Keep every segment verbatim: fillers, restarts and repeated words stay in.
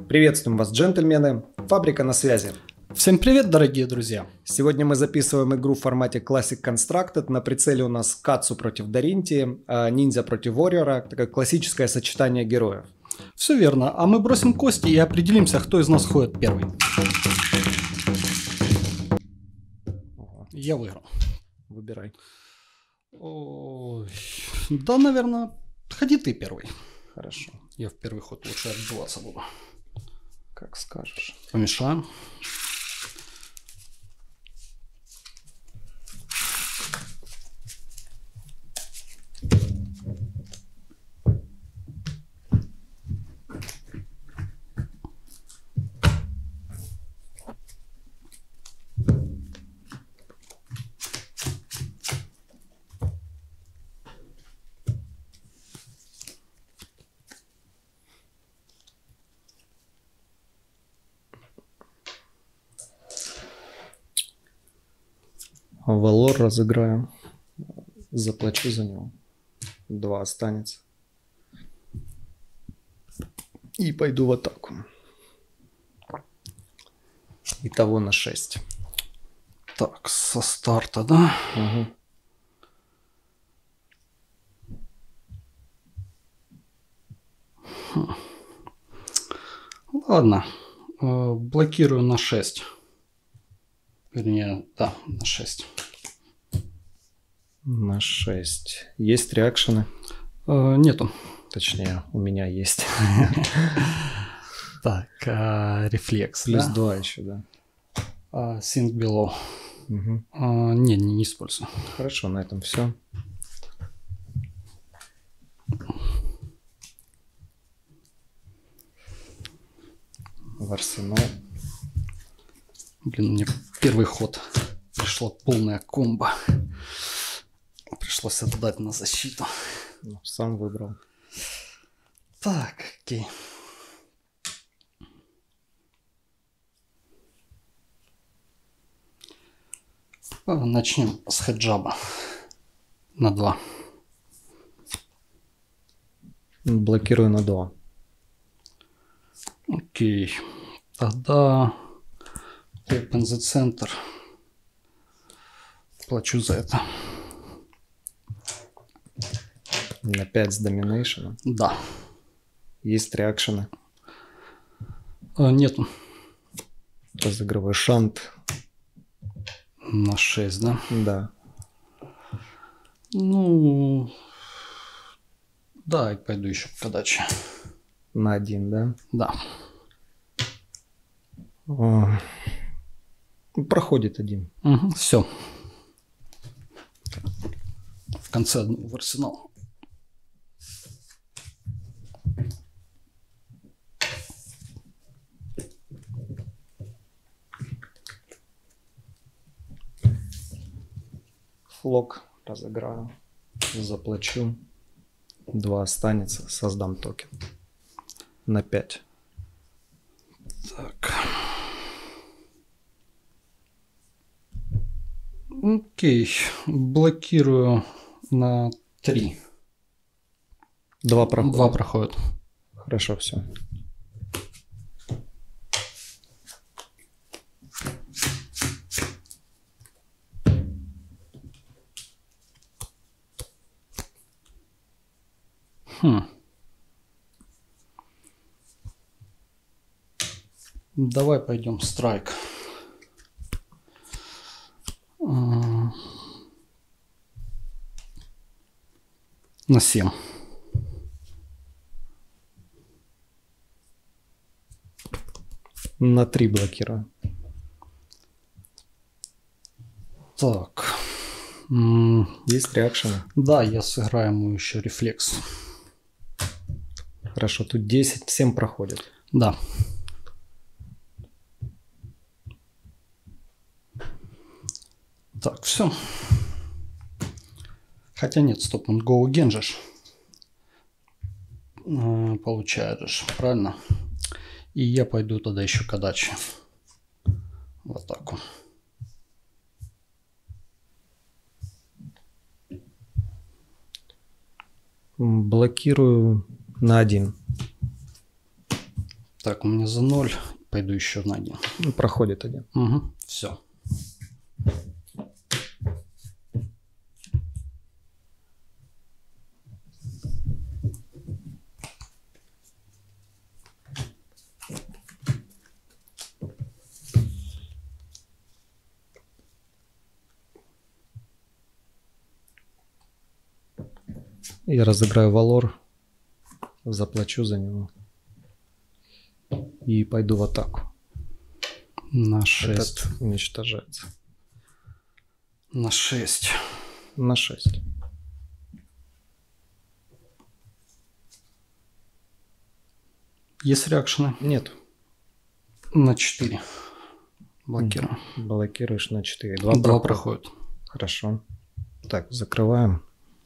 Приветствуем вас, джентльмены. Фабрика на связи. Всем привет, дорогие друзья. Сегодня мы записываем игру в формате Classic Constructed. На прицеле у нас Кацу против Даринти, Ниндзя против Ворьера. Такое классическое сочетание героев. Все верно. А мы бросим кости и определимся, кто из нас ходит первый. Ого. Я выиграл. Выбирай. Ой. Да, наверное, ходи ты первый. Хорошо. Я в первый ход лучше отбиваться буду. Как скажешь. Помешаем. Валор разыграем. Заплачу за него. Два останется. И пойду в атаку. Итого на шесть. Так, со старта, да? Угу. Хм. Ладно. Э, блокирую на шесть. Вернее, да, на шесть. На шесть. Есть реакшены? Э, нету. Точнее, у меня есть. Так, рефлекс. Плюс два еще, да. Sync below. Угу. А, не, не, не использую. Хорошо, на этом все. В арсенал. Блин, мне первый ход пришла полная комбо. Пришлось отдать на защиту. Ну, сам выбрал. Так, окей. Начнем с хеджаба на два. Блокирую на два. Окей. Тогда open the center. Плачу за это. На пять с доминейшеном. Да. Есть реакшены. А, нету. Разыгрываю шант. На шесть, да? Да. Ну, да, и пойду еще к подаче. На один, да? Да. О. Проходит один. Угу, все. В конце в арсенал. Флок разыграю. Заплачу. Два останется. Создам токен. На пять. Так. Окей. Блокирую на три. Два прохода. Два проходят. Хорошо, все. Хм. Давай пойдем страйк. На семь. На три блокирую. Так. Есть реакшены? Да, я сыграю ему еще рефлекс. Хорошо, тут десять, семь проходит. Да. Так, все. Хотя нет, стоп, он go again же. Получаешь, правильно? И я пойду тогда еще к отдаче. В атаку. Блокирую на один. Так, у меня за ноль. Пойду еще на один. Ну, проходит один. Угу. Все. Я разыграю валор, заплачу за него и пойду в атаку. На шесть. Этот уничтожается. На шесть. На шесть. Есть реакшены? Нет. На четыре. Блокирую. Блокируешь на четыре. Два, Два проходит. проходит. Хорошо. Так, закрываем.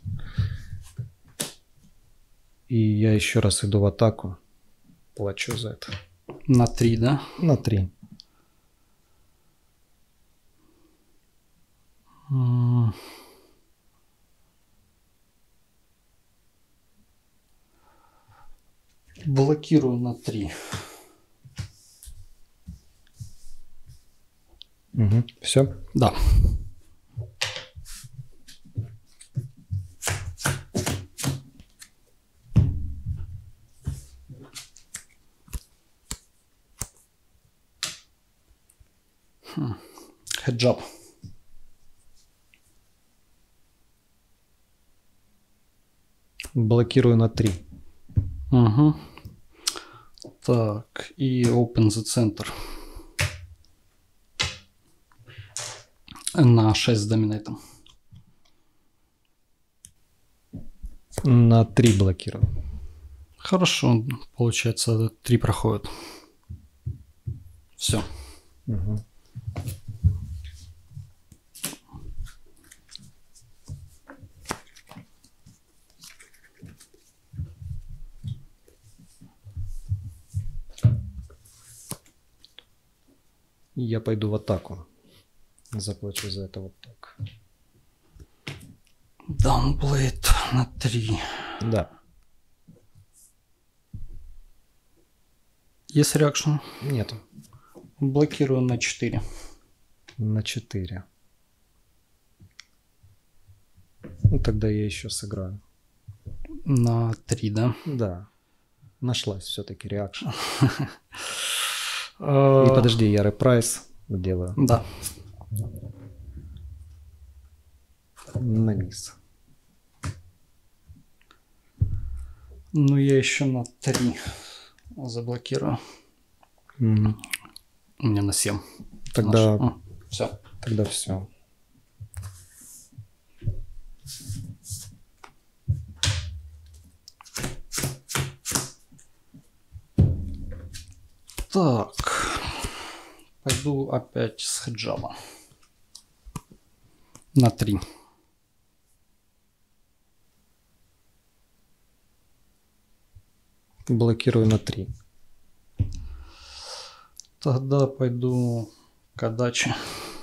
И я еще раз иду в атаку. Плачу за это. На три, да? На три. М. Блокирую на три. Угу. Все? Да. Хм. Хеджаб. Блокирую на три. Угу. Так, и open the center. На шесть с доминейтом. На три блокирую. Хорошо, получается, три проходит. Все. Угу. Я пойду в атаку. Заплачу за это вот так. Downblade на три. Да. Есть реакшн? Нету. Блокирую на четыре. На четыре. Ну, тогда я еще сыграю. На три, да? Да. Нашлась все-таки реакшн. И подожди, я репрайс делаю. Да. На низ. Ну, я еще на три заблокирую. Мгм. У меня на семь. Тогда, Все. тогда все. Так. Пойду опять с хеджаба. На три. Блокирую на три. Тогда пойду к отдаче.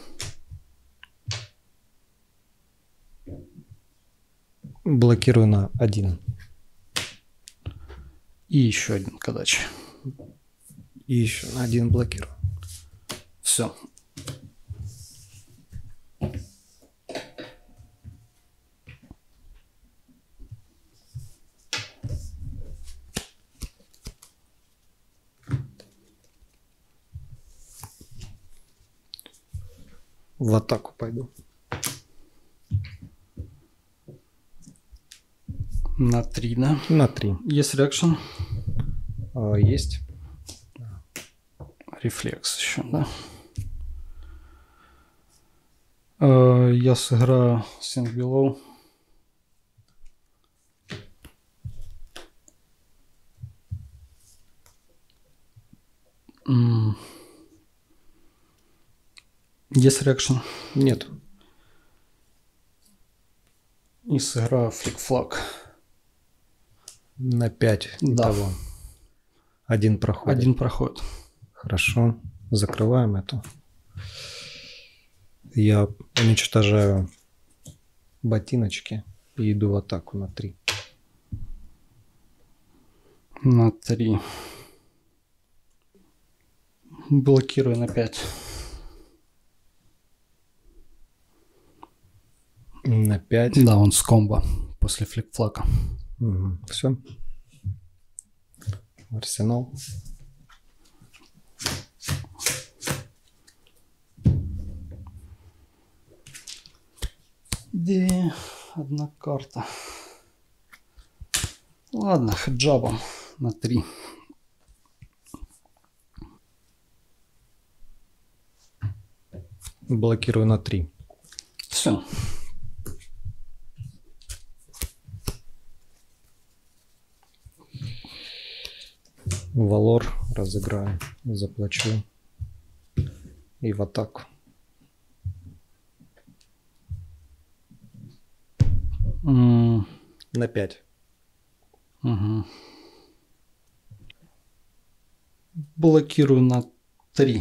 Блокирую на один. И еще один к отдаче. И еще на один блокирую. Все. В атаку пойду. На три, да? На три. Есть реакшн? А, есть. Рефлекс еще, да? Э, я сыграю Sink Below. М. Есть реакшн? Нет. И сыграю флик-флаг. На пять. Да. Итого. Один проходит. Один проходит. Хорошо. Закрываем эту. Я уничтожаю ботиночки и иду в атаку на три. На три. Блокирую на пять. На пять. Да, он с комбо после флик-флака. Угу. Все. Арсенал. Где одна карта? Ладно, хеджабом на три. Блокирую на три. Все. Валор разыграю, заплачу. И в атаку. Mm. На пять. Угу. Блокирую на три.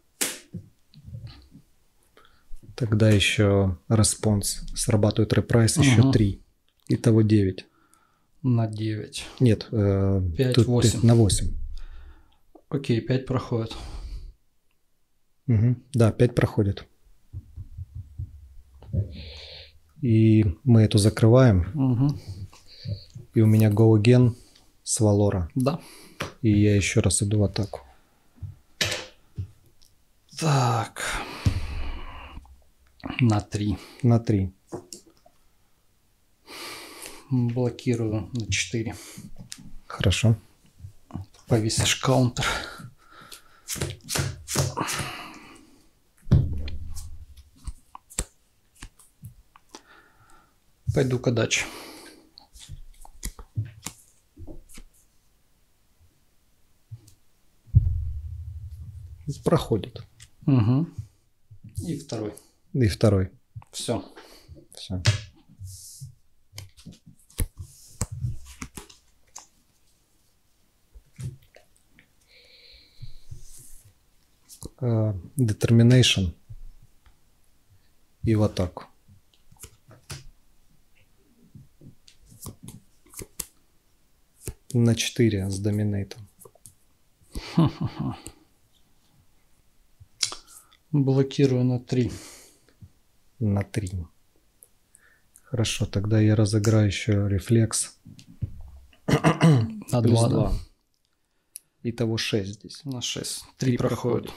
Тогда еще респонс. Срабатывает репрайс, Угу. еще три. Итого девять. На девять. Нет, э, пять, тут восемь. на восемь. Окей, пять проходит. Угу. Да, пять проходит. И мы эту закрываем. Угу. И у меня go again с Валора. Да. И я еще раз иду в атаку. Так. На три. На три. Блокирую на четыре. Хорошо. Повесишь каунтер. Пойду к даче. Проходит. Угу. И второй. И второй. Все. Все. Uh, determination. И в атаку. На четыре с доминейтом. Блокирую на три. На три. Хорошо, тогда я разыграю еще рефлекс. На Плюс два. два. Да? Итого шесть здесь. На шесть. Три проходит.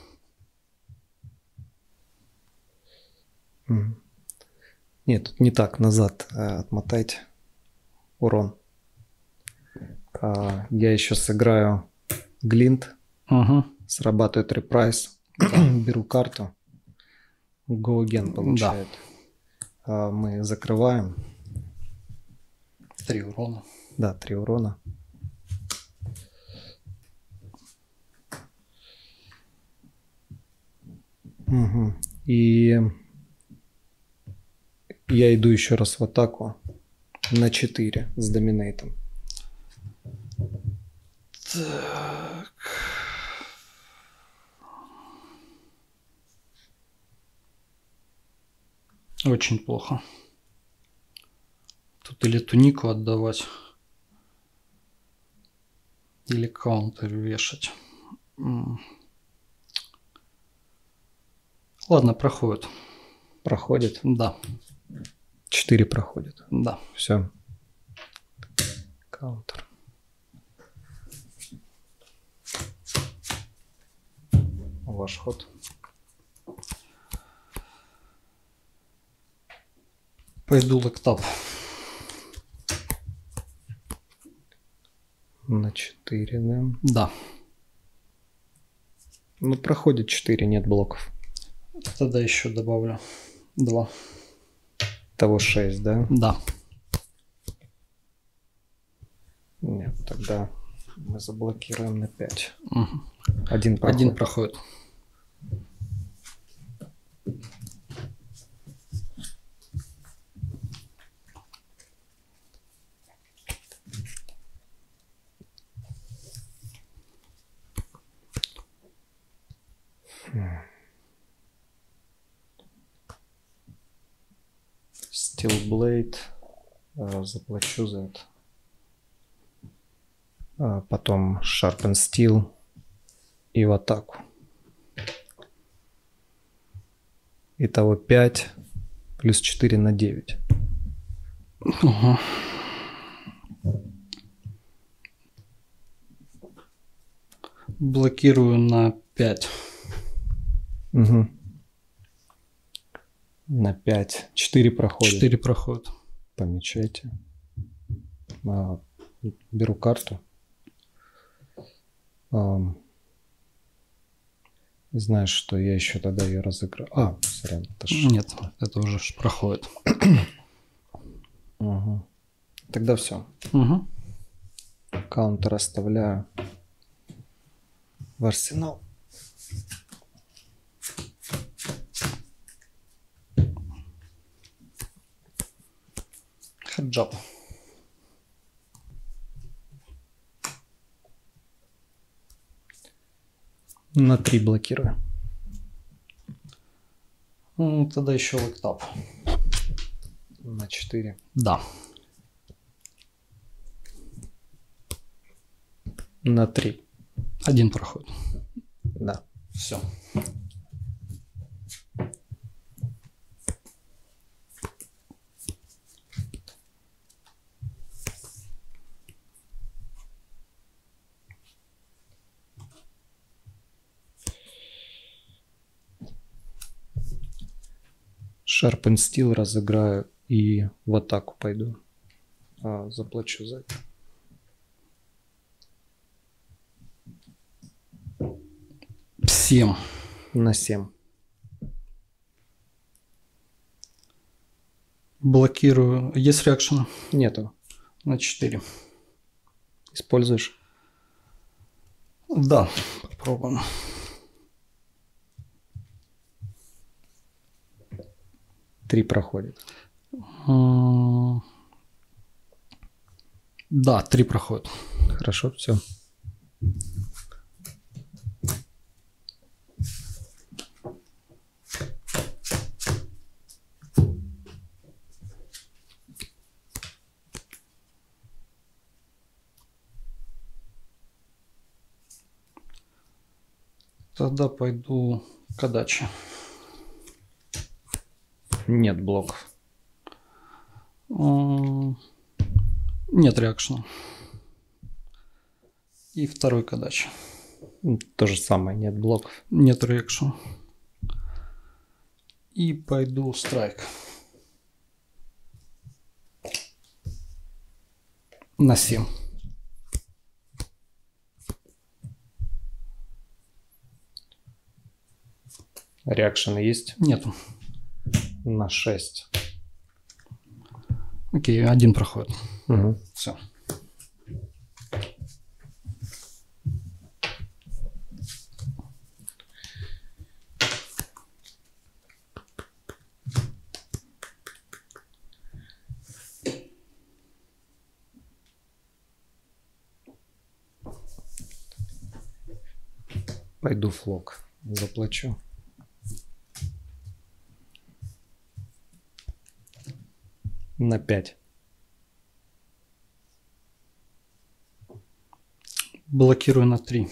Угу. Нет, тут не так. Назад а, отмотайте. Урон. А, я еще сыграю глинт. Угу. Срабатывает репрайс. Беру карту. Go again получает. Да. А, мы закрываем. Три урона. Да, три урона. Угу. И я иду еще раз в атаку на четыре с доминейтом. Так. Очень плохо. Тут или тунику отдавать, или каунтер вешать. Ладно, проходит. Проходит? Да. четыре проходит. Да. Все. Каунтер. Ваш ход. Пойду лэктап. На четыре, да? Да. Ну, проходит четыре, нет блоков. Тогда еще добавлю два. Того шесть, да? Да. Нет, тогда мы заблокируем на пять. Угу. Один проходит. Один проходит. Steel Blade. А, заплачу за это. А, потом Sharpen Steel. И в атаку. Итого пять плюс четыре на девять. Угу. Блокирую на пять. Угу. На пять. четыре проходит. четыре проходит. Помечайте. А, беру карту. А, знаешь, что я еще тогда ее разыграю. А, сорян, это ж... Нет, это уже проходит. Угу. Тогда все. Угу. Каунтер оставляю в арсенал. Хеджап. На три блокирую. Ну, тогда еще лэктап. На четыре. Да. На три. Один проходит. Да. Все. Sharp and Steel разыграю и в атаку пойду. А, заплачу за это. семь. На семь. Блокирую. Есть реакшн? Нету. На четыре. Используешь? Да. Попробуем. Три проходит. Да, три проходит. Хорошо, все. Тогда пойду к отдаче. Нет блоков. Нет реакшена. И второй к отдаче. То же самое, нет блоков. Нет реакшена. И пойду страйк. На семь. Реакшены есть? Нету. На шесть. Окей, один проходит. Угу. Все. Пойду флок. Заплачу. На пять. Блокирую на три.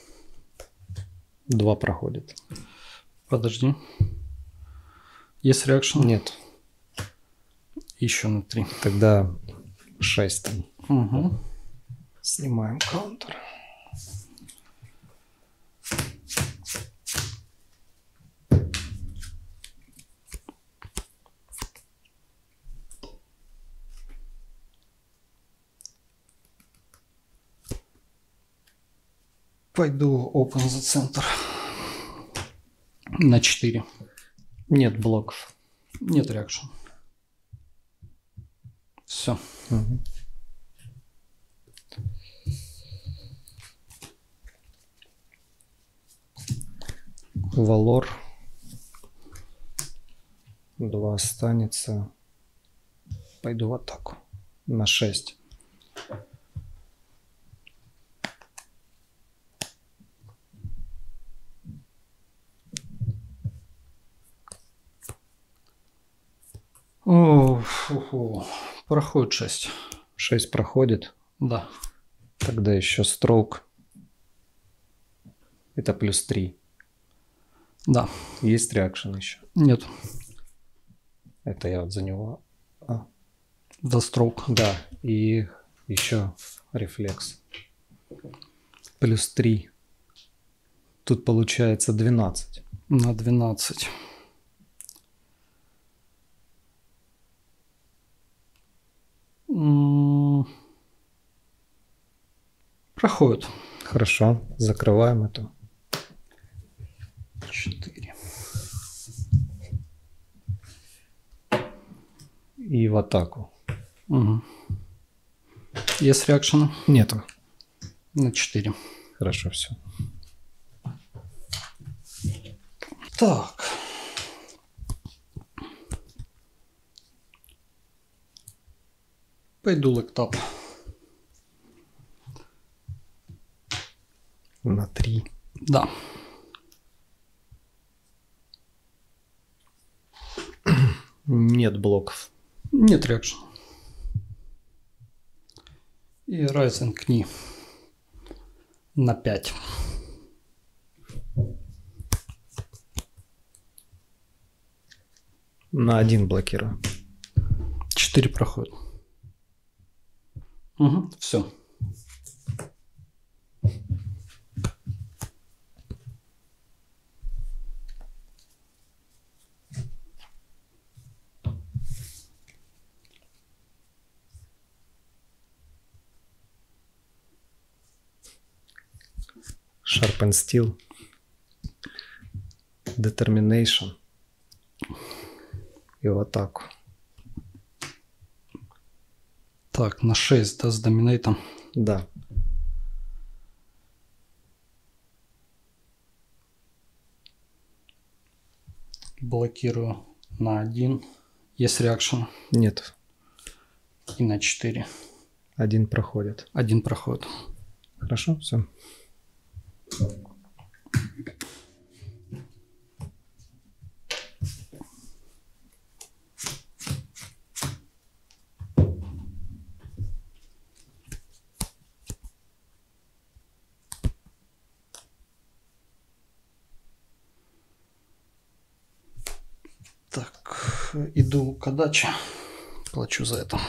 Два проходит. Подожди. Есть реакшн? Нет. Еще на три. Тогда шесть там. Угу. Снимаем каунтер. Пойду open за центр. На четыре. Нет блоков. Нет реакшн. Все. Угу. Валор. Два останется. Пойду в атаку. На шесть. О, фу-фу. Проходит шесть. шесть проходит. Да. Тогда еще строук. Это плюс три. Да. Есть реакшн еще? Нет. Это я вот за него. А. За строук. Да. И еще рефлекс. Плюс три. Тут получается двенадцать. На двенадцать. Проходит. Хорошо. Закрываем эту. четыре. И в атаку. Угу. Есть реакшн? Нету. На четыре. Хорошо, все. Так. Пойду лэктап. На три. Да. Нет блоков. Нет реакшн. И Rising Knee на пять. На один блокирую. четыре проходит. Угу, все. Sharpen Steel. Determination. И в атаку. Так, на шесть, да, с доминейтом. Да. Блокирую на один. Есть реакшн. Нет. И на четыре. Один проходит. Один проходит. Хорошо, все. Так, иду к отдаче. Плачу за это.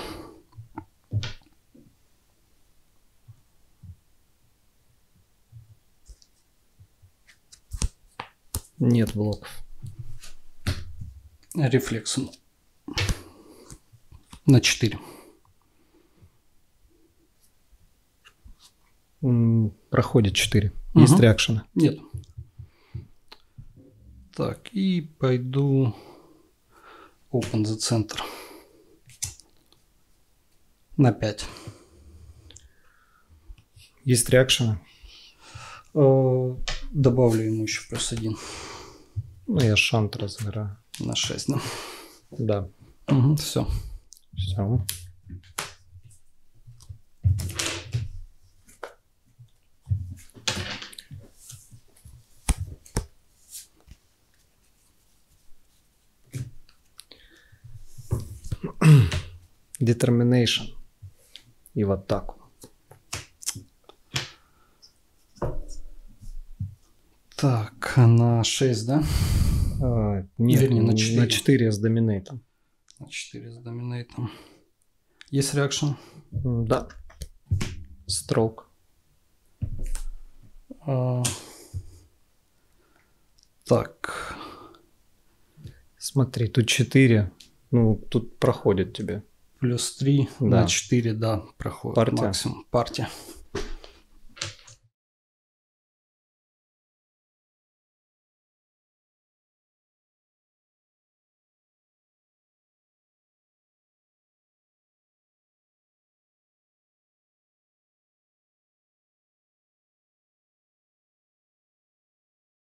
Нет блоков. Рефлекс на четыре. М, Проходит четыре. Угу. Есть реакшены? Нет. Так, и пойду Open the Center. На пять. Есть реакшены? Э, Добавлю ему еще плюс один. Ну, я шант разыграю. На шесть, да? Да. Угу, все. Все. Determination. И в атаку. Так, на шесть, да? А, нет, Вернее, на на четыре. четыре с доминейтом. На четыре с доминейтом. Есть реакшн? М, Да. Строк. А, так. Смотри, тут четыре. Ну, тут проходит тебе. Плюс три Да. на четыре, да, проходит Партия. максимум. Партия.